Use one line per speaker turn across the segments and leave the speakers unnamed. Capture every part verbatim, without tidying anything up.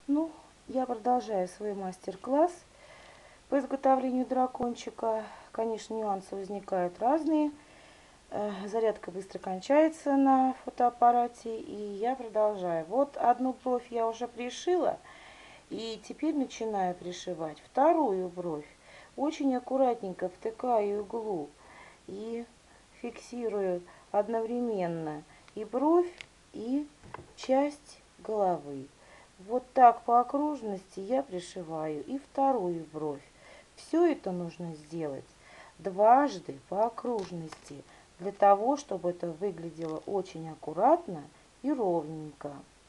Ну, я продолжаю свой мастер-класс по изготовлению дракончика. Конечно, нюансы возникают разные. Э, Зарядка быстро кончается на фотоаппарате, и я продолжаю. Вот одну бровь я уже пришила, и теперь начинаю пришивать вторую бровь. Очень аккуратненько втыкаю иглу и фиксирую одновременно и бровь, и часть головы. Вот так по окружности я пришиваю и вторую бровь. Все это нужно сделать дважды по окружности, для того, чтобы это выглядело очень аккуратно и ровненько.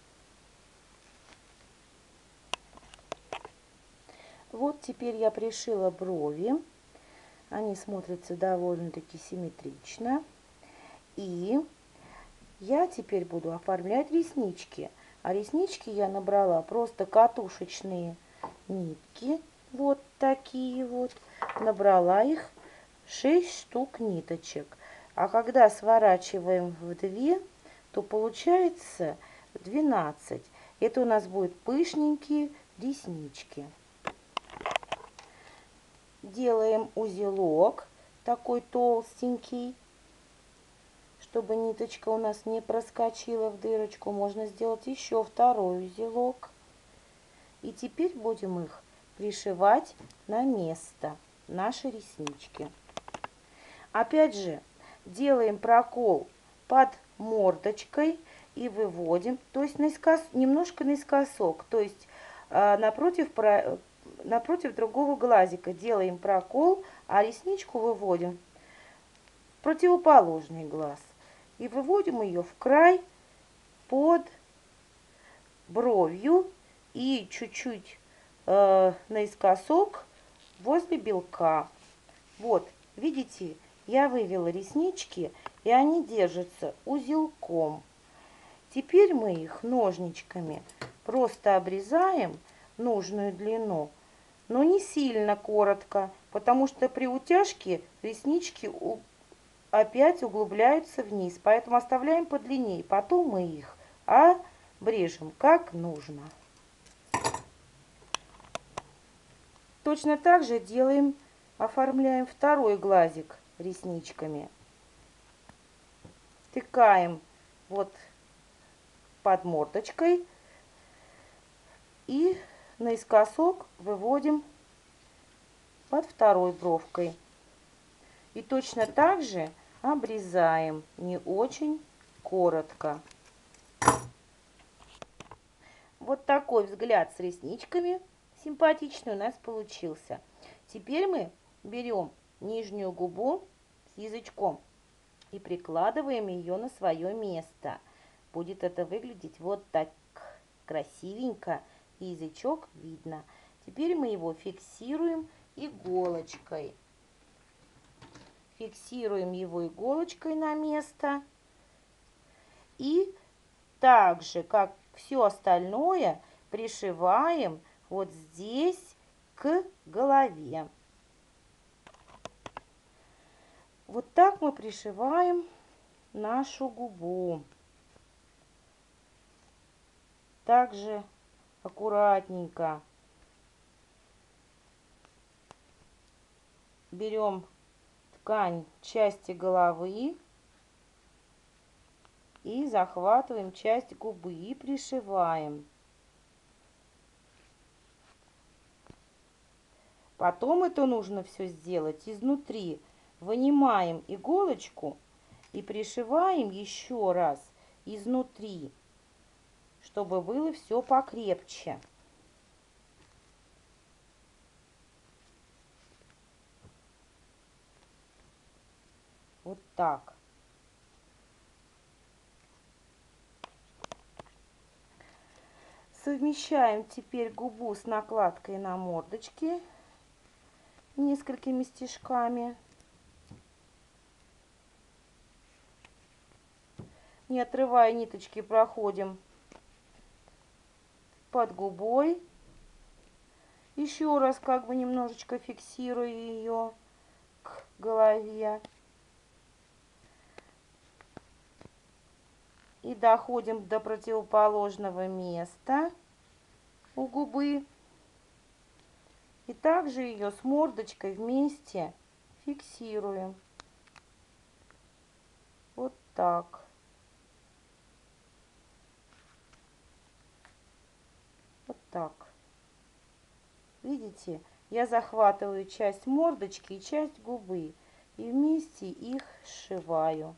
Вот теперь я пришила брови. Они смотрятся довольно-таки симметрично. И я теперь буду оформлять реснички. А реснички я набрала просто катушечные нитки. Вот такие вот. Набрала их шесть штук ниточек. А когда сворачиваем в две, то получается двенадцать. Это у нас будут пышненькие реснички. Делаем узелок такой толстенький, чтобы ниточка у нас не проскочила в дырочку. Можно сделать еще второй узелок. И теперь будем их пришивать на место, наши реснички. Опять же, делаем прокол под мордочкой и выводим, то есть наискос, немножко наискосок, то есть э, напротив, про, напротив другого глазика делаем прокол, а ресничку выводим в противоположный глаз. И выводим ее в край под бровью и чуть-чуть э, наискосок возле белка. Вот, видите, я вывела реснички, и они держатся узелком. Теперь мы их ножничками просто обрезаем нужную длину, но не сильно коротко, потому что при утяжке реснички опять углубляются вниз, поэтому оставляем подлиннее. Потом мы их обрежем как нужно. Точно так же делаем, оформляем второй глазик ресничками. Втыкаем вот под мордочкой и наискосок выводим под второй бровкой. И точно так же обрезаем не очень коротко. Вот такой взгляд с ресничками симпатичный у нас получился. Теперь мы берем нижнюю губу с язычком и прикладываем ее на свое место. Будет это выглядеть вот так красивенько, и язычок видно. Теперь мы его фиксируем иголочкой. Фиксируем его иголочкой на место. И так же, как все остальное, пришиваем вот здесь к голове. Вот так мы пришиваем нашу губу. Также аккуратненько берем ткань части головы и захватываем часть губы и пришиваем. Потом это нужно все сделать изнутри. Вынимаем иголочку и пришиваем еще раз изнутри, чтобы было все покрепче. Вот так. Совмещаем теперь губу с накладкой на мордочке несколькими стежками. Не отрывая ниточки, проходим под губой. Еще раз как бы немножечко фиксируя ее к голове. И доходим до противоположного места. у губы. И также ее с мордочкой вместе фиксируем. Вот так. Вот так. Видите, я захватываю часть мордочки и часть губы. И вместе их сшиваю.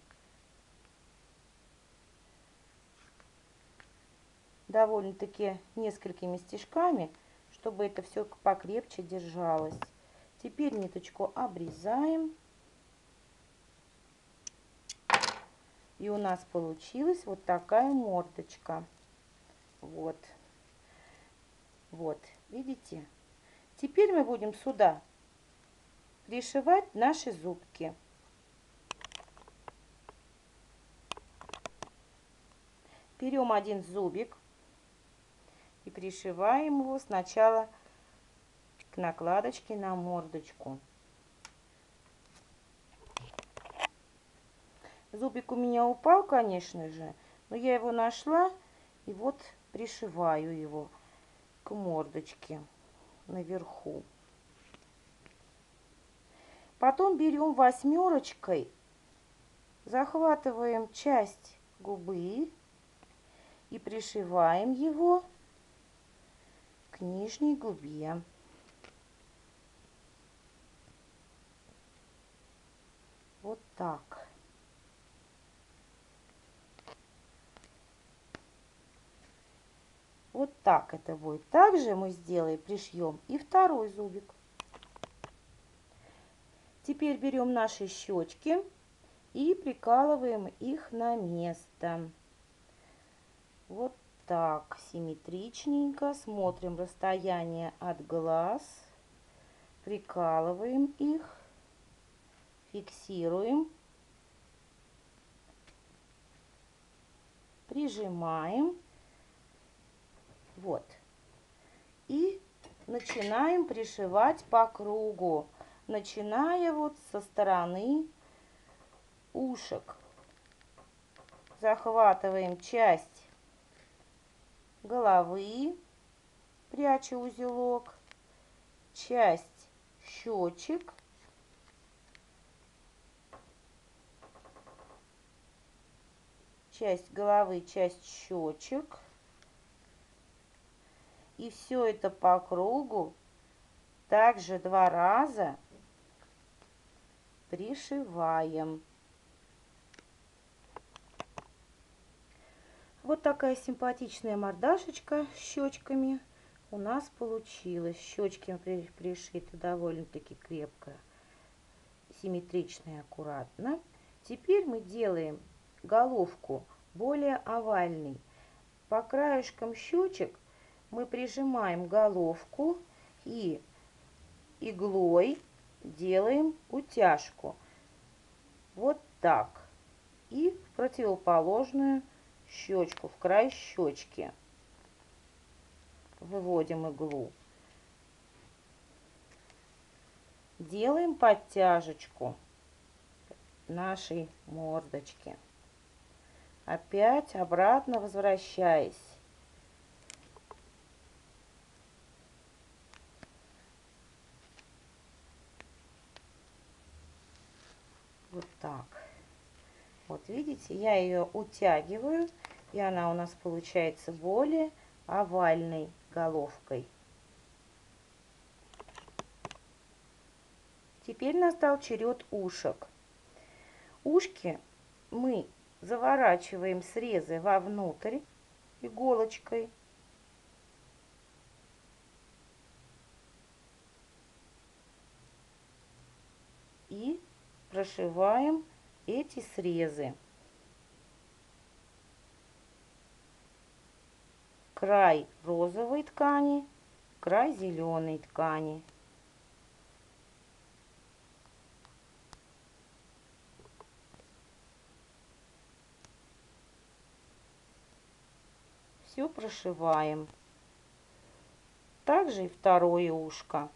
Довольно-таки несколькими стежками, чтобы это все покрепче держалось. Теперь ниточку обрезаем. И у нас получилась вот такая мордочка. Вот. Вот, видите? Теперь мы будем сюда пришивать наши зубки. Берем один зубик и пришиваем его сначала к накладочке на мордочку. Зубик у меня упал, конечно же, но я его нашла и вот пришиваю его к мордочке наверху. Потом берем восьмерочкой, захватываем часть губы и пришиваем его к нижней губе. Вот так. Вот так это будет. Также мы сделаем, пришьем и второй зубик. Теперь берем наши щечки и прикалываем их на место. Вот так, симметричненько. Смотрим расстояние от глаз. Прикалываем их. Фиксируем. Прижимаем. Вот. И начинаем пришивать по кругу. Начиная вот со стороны ушек. Захватываем часть головы, пряча узелок, часть щечек, часть головы, часть щечек. И все это по кругу также два раза пришиваем. Вот такая симпатичная мордашечка с щечками у нас получилась. Щечки пришиты довольно-таки крепко, симметрично и аккуратно. Теперь мы делаем головку более овальной. По краешкам щечек мы прижимаем головку и иглой делаем утяжку. Вот так. И в противоположную щечку, в край щечки. Выводим иглу. Делаем подтяжечку нашей мордочки. Опять обратно возвращаясь. Вот так. Вот видите, я ее утягиваю, и она у нас получается более овальной головкой. Теперь настал черед ушек. Ушки мы заворачиваем срезы вовнутрь иголочкой. И прошиваем эти срезы. Край розовой ткани, край зеленой ткани. Все прошиваем. Также и второе ушко.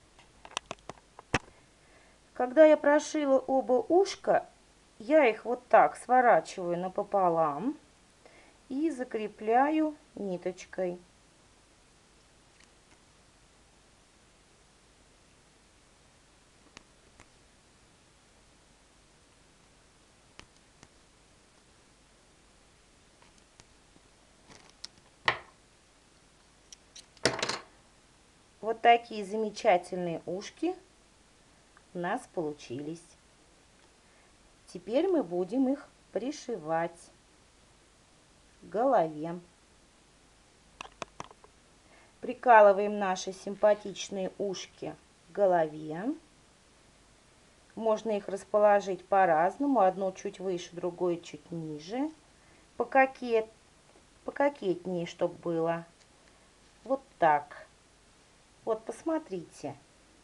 Когда я прошила оба ушка, я их вот так сворачиваю напополам и закрепляю ниточкой. Вот такие замечательные ушки у нас получились. Теперь мы будем их пришивать к голове. Прикалываем наши симпатичные ушки к голове. Можно их расположить по-разному. Одно чуть выше, другое чуть ниже. Пококет... Пококетнее, чтобы было. Вот так. Вот, посмотрите.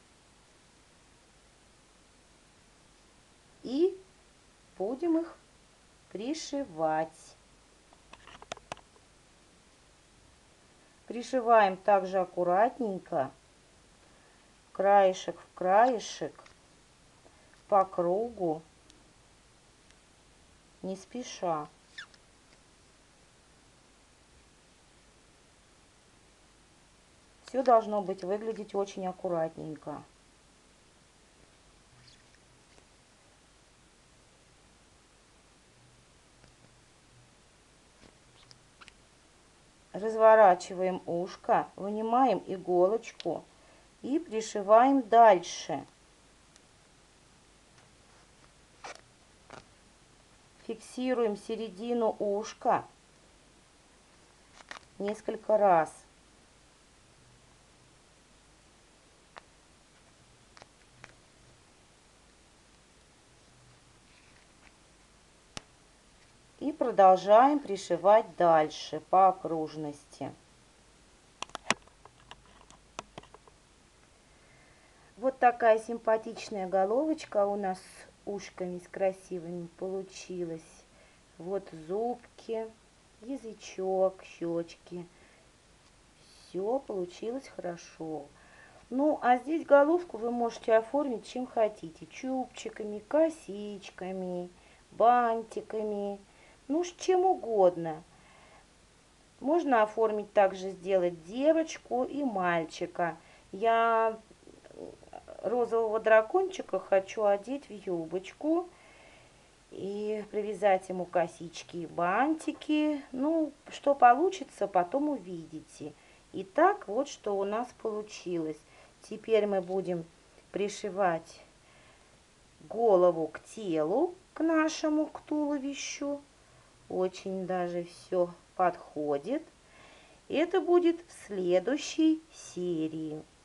И будем их пришивать. Пришиваем также аккуратненько, краешек в краешек, по кругу, не спеша. Все должно быть выглядеть очень аккуратненько. Разворачиваем ушко, вынимаем иголочку и пришиваем дальше. Фиксируем середину ушка несколько раз. И продолжаем пришивать дальше по окружности. Вот такая симпатичная головочка у нас с ушками с красивыми получилась. Вот зубки, язычок, щечки. Все получилось хорошо. Ну, а здесь головку вы можете оформить чем хотите. Чубчиками, косичками, бантиками. Ну, с чем угодно. Можно оформить также, сделать девочку и мальчика. Я розового дракончика хочу одеть в юбочку и привязать ему косички и бантики. Ну, что получится, потом увидите. Итак, вот что у нас получилось. Теперь мы будем пришивать голову к телу, к нашему, к туловищу. Очень даже все подходит. Это будет в следующей серии.